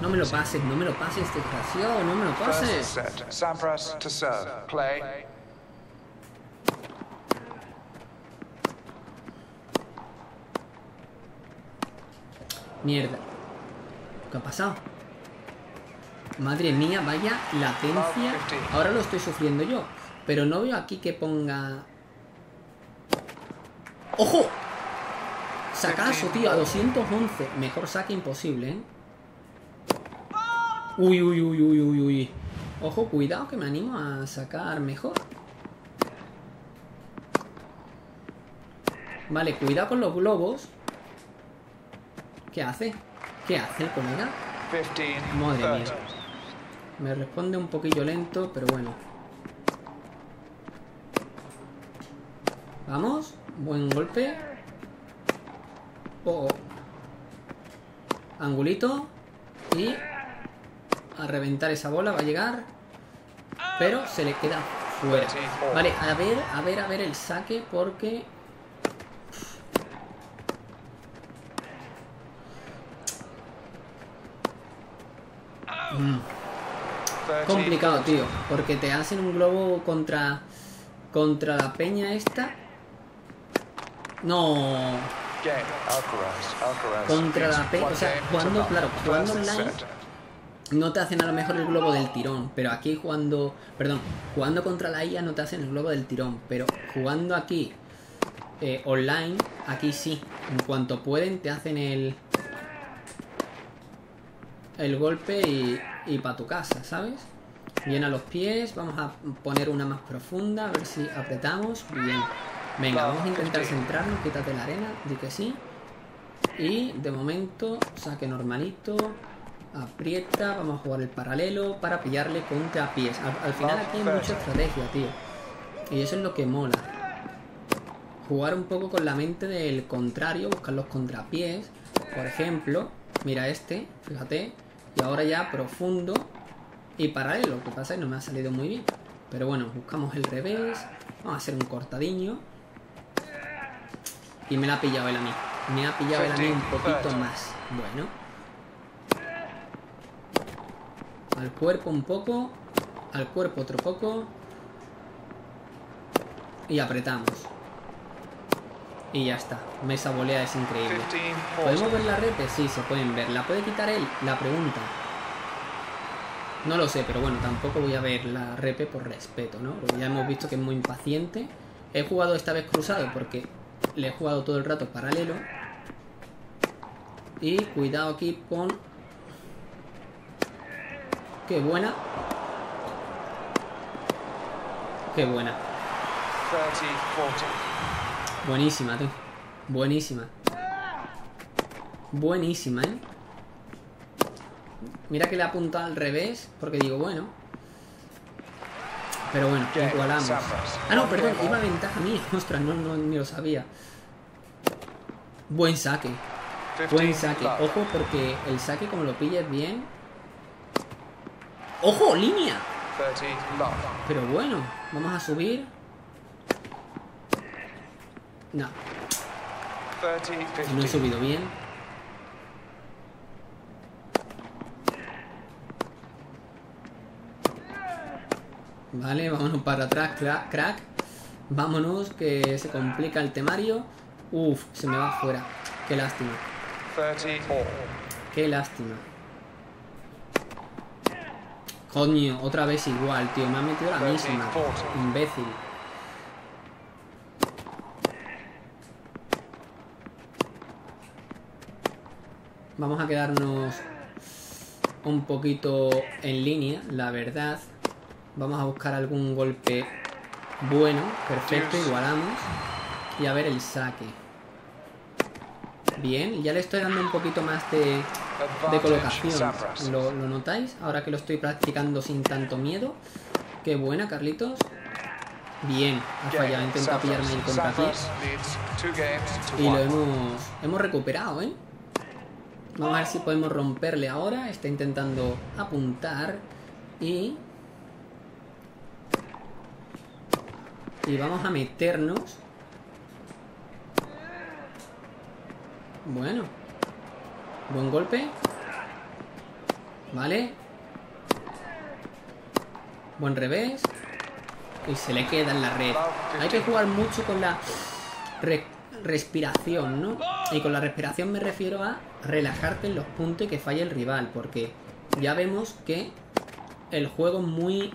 No me lo pases, no me lo pases, desgraciado, no me lo pases. Sampras to serve. Play. Mierda. ¿Qué ha pasado? Madre mía, vaya latencia. Ahora lo estoy sufriendo yo. Pero no veo aquí que ponga... ¡Ojo! Sacazo, tío, a 211. Mejor saque imposible, ¿eh? Uy, uy, uy, uy, uy, uy. Ojo, cuidado que me animo a sacar mejor. Vale, cuidado con los globos. ¿Qué hace? ¿Qué hace el colega? Madre mía. Me responde un poquillo lento, pero bueno. Vamos. Buen golpe. Oh, oh. Angulito. Y a reventar esa bola. Va a llegar. Pero se le queda fuera. Vale, a ver el saque porque... complicado, tío, porque te hacen un globo contra la peña esta. No. Contra la peña, o sea, jugando, claro, jugando online no te hacen a lo mejor el globo del tirón, pero aquí jugando, perdón, jugando contra la IA no te hacen el globo del tirón, pero jugando aquí online, aquí sí, en cuanto pueden te hacen el golpe y para tu casa, ¿sabes? Bien a los pies, vamos a poner una más profunda, a ver si apretamos, bien. Venga, vamos a intentar centrarnos, quítate la arena, di que sí. Y de momento, saque normalito, aprieta, vamos a jugar el paralelo para pillarle contrapiés. Al final aquí hay mucha estrategia, tío. Y eso es lo que mola. Jugar un poco con la mente del contrario, buscar los contrapiés. Por ejemplo, mira este, fíjate. Y ahora ya profundo y paralelo. Lo que pasa es que no me ha salido muy bien. Pero bueno, buscamos el revés. Vamos a hacer un cortadiño. Y me la ha pillado él a mí. Me ha pillado él a mí un poquito más. Bueno. Al cuerpo un poco. Al cuerpo otro poco. Y apretamos. Y ya está. Esa volea es increíble. ¿Podemos ver la repe? Sí, se pueden ver. ¿La puede quitar él? La pregunta. No lo sé, pero bueno, tampoco voy a ver la repe por respeto, ¿no? Porque ya hemos visto que es muy impaciente. He jugado esta vez cruzado porque le he jugado todo el rato paralelo. Y cuidado aquí con... ¡Qué buena! ¡Qué buena! 30-40. Buenísima, tío. Buenísima. Buenísima, ¿eh? Mira que le he apuntado al revés, porque digo, bueno. Pero bueno, igualamos. Ah, no, perdón, iba a ventaja mía. Ostras, no, ni lo sabía. Buen saque. Buen saque. Ojo, porque el saque, como lo pilles bien... ¡Ojo, línea! Pero bueno, vamos a subir. No. No he subido bien. Vale, vámonos para atrás, crack. Vámonos, que se complica el temario. Uf, se me va fuera. Qué lástima. Qué lástima. Coño, otra vez igual, tío. Me ha metido la misma. Imbécil. Vamos a quedarnos un poquito en línea, la verdad. Vamos a buscar algún golpe bueno. Perfecto, igualamos. Y a ver el saque. Bien, ya le estoy dando un poquito más de colocación. ¿Lo notáis? Ahora que lo estoy practicando sin tanto miedo. Qué buena, Carlitos. Bien, ha fallado. Intenta pillarme el contrapiés. Y lo hemos recuperado, ¿eh? Vamos a ver si podemos romperle ahora. Está intentando apuntar. Y vamos a meternos. Bueno. Buen golpe. Vale. Buen revés. Y se le queda en la red. Hay que jugar mucho con la respiración, ¿no? Y con la respiración me refiero a relajarte en los puntos y que falle el rival. Porque ya vemos que el juego es muy...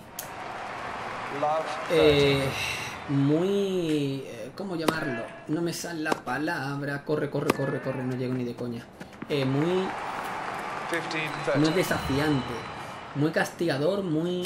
¿cómo llamarlo? No me sale la palabra. Corre, no llego ni de coña. Muy... no es desafiante. Muy castigador, muy...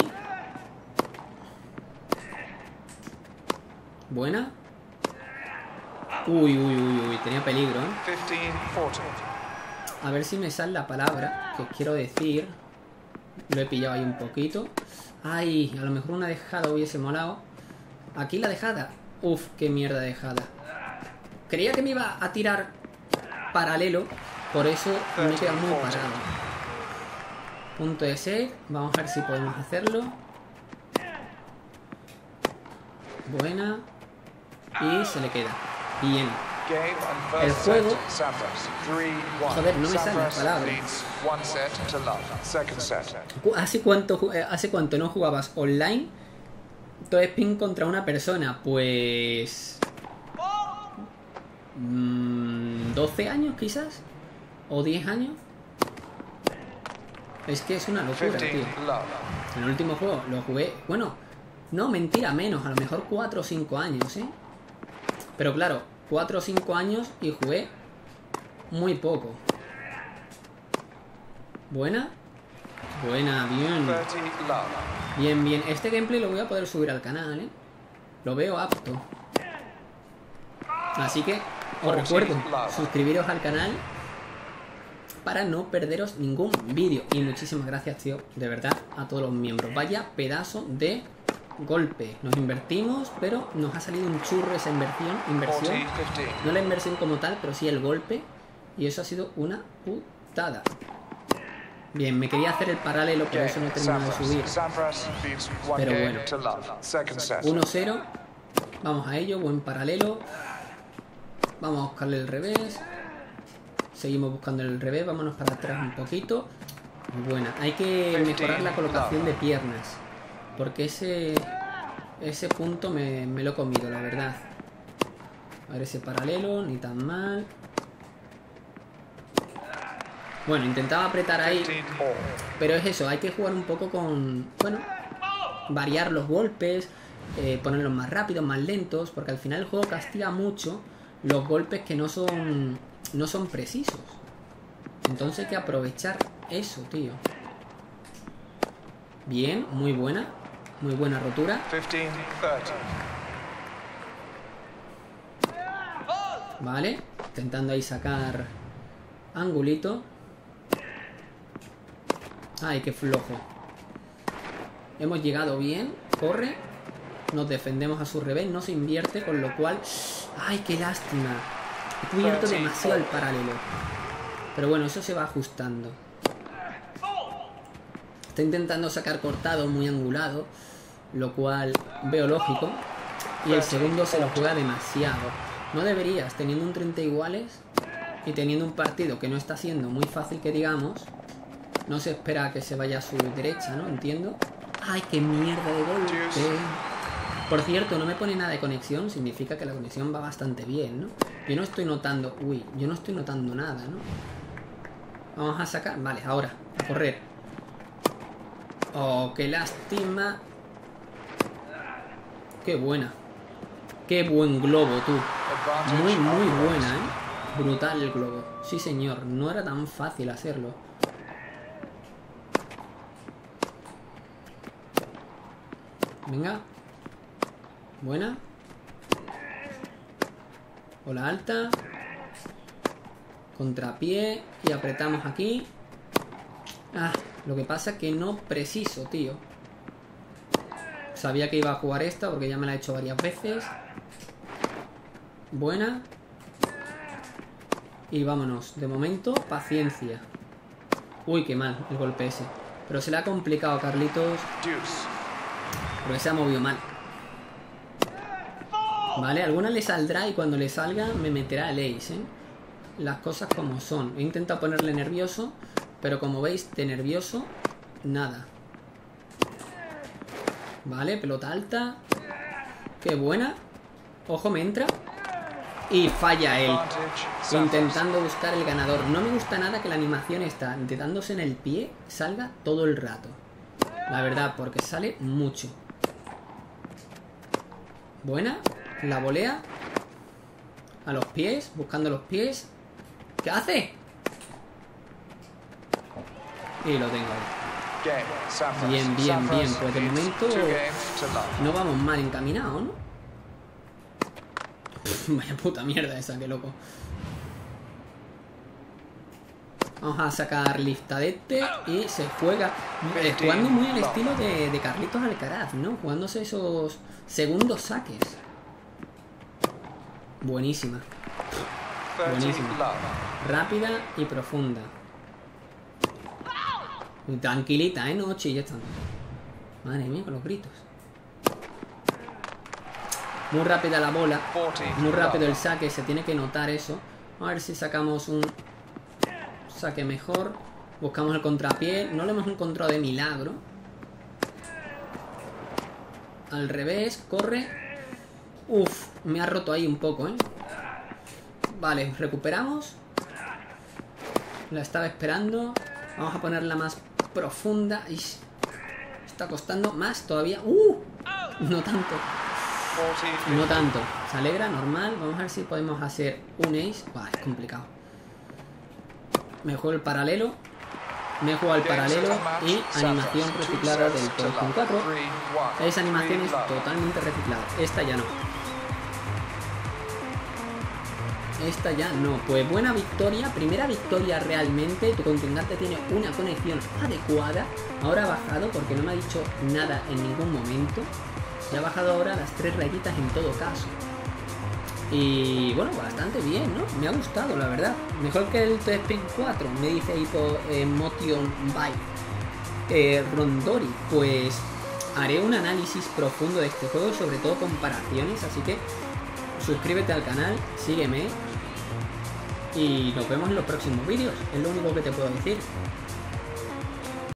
Buena. Uy, tenía peligro, ¿eh? 15-40. A ver si me sale la palabra que quiero decir. Lo he pillado ahí un poquito. Ay, a lo mejor una dejada hubiese molado. Aquí la dejada. Uf, qué mierda de dejada. Creía que me iba a tirar paralelo. Por eso me he quedado muy parado. Punto de save. Vamos a ver si podemos hacerlo. Buena. Y se le queda. Bien. El juego... Joder, no me sale la palabra. ¿Hace cuánto no jugabas online? Todo spin contra una persona. Pues... 12 años quizás. O 10 años. Es que es una locura, tío. En el último juego lo jugué... Bueno, no, mentira, menos. A lo mejor 4 o 5 años, ¿eh? Pero claro, 4 o 5 años y jugué muy poco. Buena. Buena, bien. Bien. Este gameplay lo voy a poder subir al canal, ¿eh? Lo veo apto. Así que os recuerdo, suscribiros al canal para no perderos ningún vídeo. Y muchísimas gracias, tío, de verdad, a todos los miembros. Vaya pedazo de golpe. Nos invertimos, pero nos ha salido un churro esa inversión. No la inversión como tal, pero sí el golpe. Y eso ha sido una putada. Bien, me quería hacer el paralelo, pero eso no he terminado de subir. Pero bueno. 1-0. Vamos a ello, buen paralelo. Vamos a buscarle el revés. Seguimos buscando el revés, vámonos para atrás un poquito. Muy buena. Hay que mejorar la colocación de piernas. Porque ese punto me lo he comido, la verdad. A ver ese paralelo, ni tan mal. Bueno, intentaba apretar ahí. Pero es eso, hay que jugar un poco con... Bueno, variar los golpes. Ponerlos más rápidos, más lentos. Porque al final el juego castiga mucho los golpes que no son precisos. Entonces hay que aprovechar eso, tío. Bien, muy buena. Muy buena rotura. 15-30. Vale, intentando ahí sacar angulito. Ay, qué flojo. Hemos llegado bien. Corre. Nos defendemos a su revés. No se invierte, con lo cual... Ay, qué lástima. He cubierto demasiado el paralelo. Pero bueno, eso se va ajustando. Está intentando sacar cortado, muy angulado, lo cual veo lógico. Y el segundo se lo juega demasiado. No deberías, teniendo un 30 iguales y teniendo un partido que no está siendo muy fácil que digamos. No se espera que se vaya a su derecha, ¿no? Entiendo. ¡Ay, qué mierda de golpe! Por cierto, no me pone nada de conexión. Significa que la conexión va bastante bien, ¿no? Yo no estoy notando... Uy, yo no estoy notando nada, ¿no? Vamos a sacar... Vale, ahora, a correr. Oh, qué lástima. Qué buena. Qué buen globo, tú. Muy buena, ¿eh? Brutal el globo. Sí, señor. No era tan fácil hacerlo. Venga. Buena. Ola alta. Contrapié. Y apretamos aquí. Ah, lo que pasa es que no preciso, tío. Sabía que iba a jugar esta porque ya me la he hecho varias veces. Buena. Y vámonos. De momento, paciencia. Uy, qué mal el golpe ese. Pero se le ha complicado a Carlitos. Porque se ha movido mal. Vale, alguna le saldrá y cuando le salga me meterá el ace, ¿eh? Las cosas como son. He intentado ponerle nervioso, pero como veis, de nervioso nada. Vale, pelota alta. Qué buena. Ojo, me entra. Y falla él. Intentando buscar el ganador. No me gusta nada que la animación está dándose en el pie salga todo el rato. La verdad, porque sale mucho. Buena. La volea. A los pies. Buscando los pies. ¿Qué hace? Y lo tengo ahí. Bien, bien, bien. Pues de momento no vamos mal encaminados, ¿no? Vaya puta mierda esa, qué loco. Vamos a sacar Liftadete y se juega. Jugando muy al estilo de Carlitos Alcaraz, ¿no? Jugándose esos segundos saques. Buenísima. Buenísima. Rápida y profunda. Y tranquilita, ¿eh? No chilles tanto. Madre mía, con los gritos. Muy rápida la bola. Muy rápido el saque. Se tiene que notar eso. A ver si sacamos un saque mejor. Buscamos el contrapié. No lo hemos encontrado de milagro. Al revés. Corre. Uf, me ha roto ahí un poco, ¿eh? Vale, recuperamos. La estaba esperando. Vamos a ponerla más profunda. Ish. Está costando más todavía. No tanto. No tanto. Se alegra, normal. Vamos a ver si podemos hacer un ace. Buah, es complicado. Me juego el paralelo. Me he jugado el paralelo y animación reciclada del PlayStation 4. Esa animación es totalmente reciclada. Esta ya no. Esta ya no. Pues buena victoria. Primera victoria realmente. Tu contrincante tiene una conexión adecuada. Ahora ha bajado porque no me ha dicho nada en ningún momento. Y ha bajado ahora las 3 rayitas en todo caso. Y bueno, bastante bien, ¿no? Me ha gustado, la verdad. Mejor que el PlayStation 4. Me dice Hipo Motion by Rondori. Pues haré un análisis profundo de este juego, sobre todo comparaciones. Así que suscríbete al canal, sígueme. Y nos vemos en los próximos vídeos. Es lo único que te puedo decir.